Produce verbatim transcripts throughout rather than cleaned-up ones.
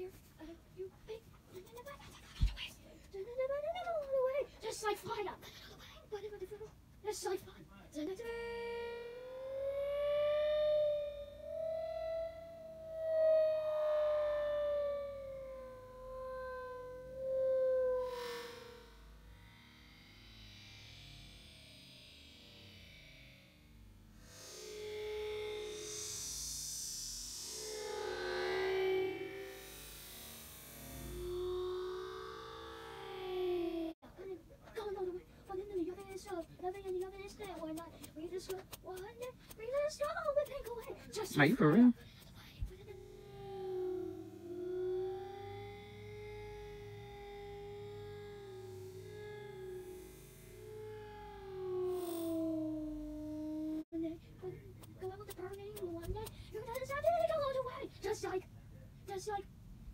fire. You big. Just like fire. Just like fire. Are you for real? Just like, just like,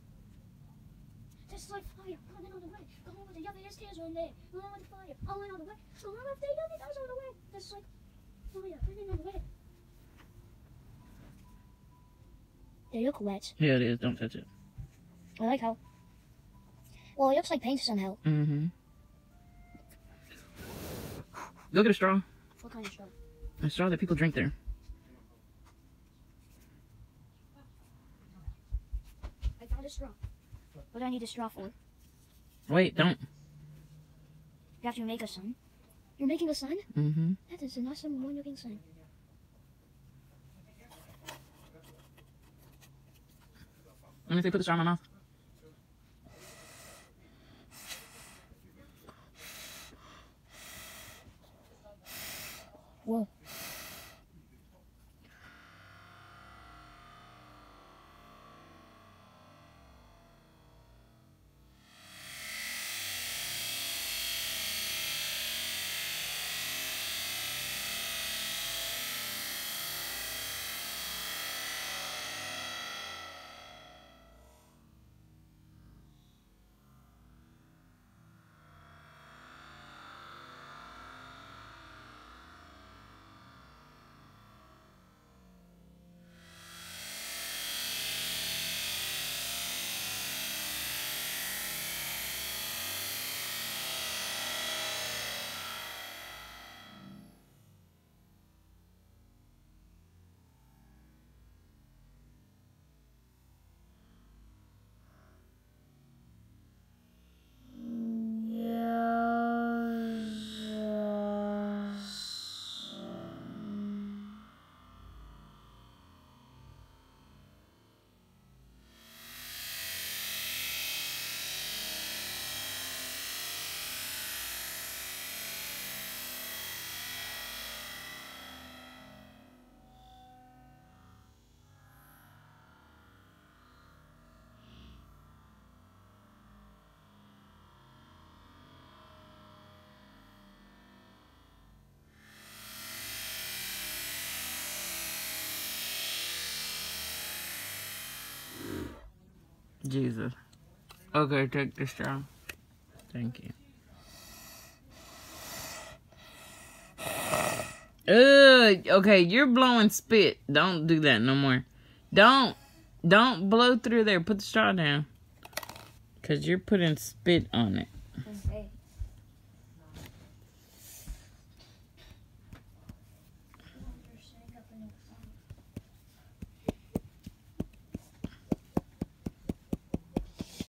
just like fire, running on the way. Go on with the other stairs on there. Go on with the fire, going on the way. Go on with the other guys on the way. Just like fire, running on the way. They look wet. Yeah, it is. Don't touch it. I like how. Well, it looks like paint somehow. Mm-hmm. Go get a straw. What kind of straw? A straw that people drink there. I found a straw. What do I need a straw for? Wait, don't. You have to make a sign. You're making a sign? Mm-hmm. That is an awesome one-looking sign. Let me see, put the straw in my mouth. Whoa. Jesus. Okay, take the straw. Thank you. Ugh, okay, you're blowing spit. Don't do that no more. Don't, don't blow through there. Put the straw down. Because you're putting spit on it. Okay.